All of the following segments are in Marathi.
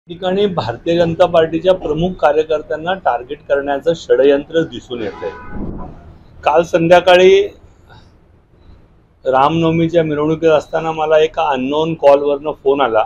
ठिकाणी भारतीय जनता पार्टीच्या प्रमुख कार्यकर्त्यांना टार्गेट करण्याचं षडयंत्र दिसून येते। काल संध्याकाळी रामनवमीच्या मिरवणुकीत असताना मला एका अननोन कॉलवरनं फोन आला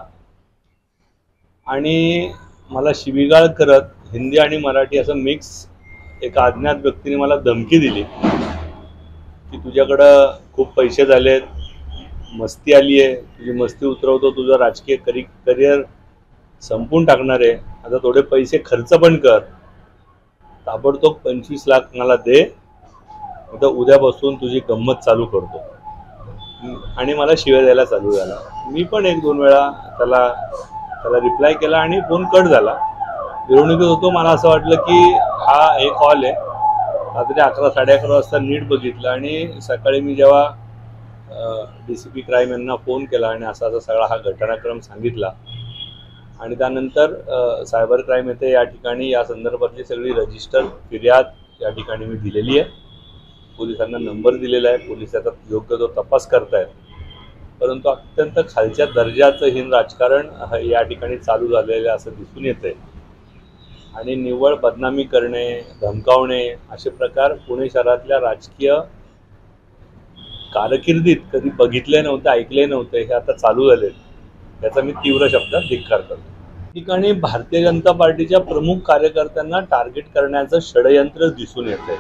आणि मला शिवीगाळ करत हिंदी आणि मराठी असं मिक्स एका अज्ञात व्यक्तीने मला धमकी दिली की तुझ्याकडं खूप पैसे झालेत, मस्ती आली आहे, तुझी मस्ती उतरवतो, तुझं राजकीय करिअर संपून टाकणार आहे, आता थोडे पैसे खर्च पण कर, ताबडतोब 25 लाख मला दे, आता उद्यापासून तुझी गंमत चालू करतो। आणि मला शिव्या द्यायला चालू झाला। मी पण एक दोन वेळा त्याला रिप्लाय केला आणि फोन कट झाला। मिरवणुकीत होतो, मला असं वाटलं की हा एक कॉल आहे। रात्री 11 साडे 11 वाजता नीट बघितलं आणि सकाळी मी जेव्हा DCP क्राईम यांना फोन केला आणि असा सगळा हा घटनाक्रम सांगितला आणि त्यानंतर सायबर क्राईम येथे या ठिकाणी या संदर्भातली सगळी रजिस्टर फिर्याद या ठिकाणी मी दिलेली आहे। पोलिसांना नंबर दिलेला आहे, पोलीस आता योग्य तो तपास करतायत, परंतु अत्यंत खालच्या दर्जाचं हीन राजकारण या ठिकाणी चालू झालेलं असं दिसून येतंय आणि निव्वळ बदनामी करणे, धमकावणे असे प्रकार पुणे शहरातल्या राजकीय कारकिर्दीत कधी बघितले नव्हते, ऐकले नव्हते, हे आता चालू झाले। याचा मी तीव्र शब्दात धिक्कार करतो। ठिकाणी भारतीय जनता पार्टीच्या प्रमुख कार्यकर्त्यांना टार्गेट करण्याचं षडयंत्र दिसून येतंय।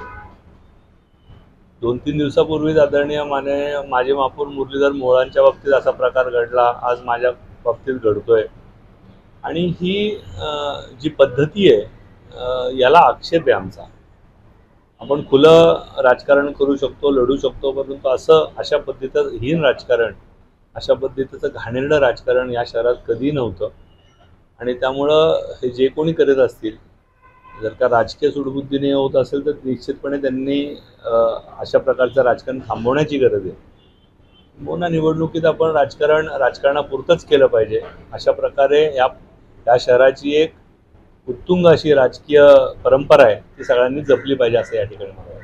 2-3 दिवसापूर्वी आदरणीय माजी महापौर मुरलीधर मोहोळांच्या बाबतीत असा प्रकार घडला, आज माझ्या बाबतीत घडतोय आणि ही जी पद्धती आहे याला आक्षेप आहे आमचा। आपण खुलं राजकारण करू शकतो, लढू शकतो, परंतु अशा पद्धतीचं हीन राजकारण, अशा पद्धतीचं घाणेरडं राजकारण या शहरात कधी नव्हतं आणि त्यामुळं हे जे कोणी करत असतील, जर का राजकीय सूडबुद्धीने होत असेल तर निश्चितपणे त्यांनी अशा प्रकारचं राजकारण थांबवण्याची गरज आहे। पुन्हा निवडणुकीत आपण राजकारणापुरतंच केलं पाहिजे। अशा प्रकारे या शहराची एक उत्तुंग अशी राजकीय परंपरा आहे, ती सगळ्यांनी जपली पाहिजे असं या ठिकाणी मला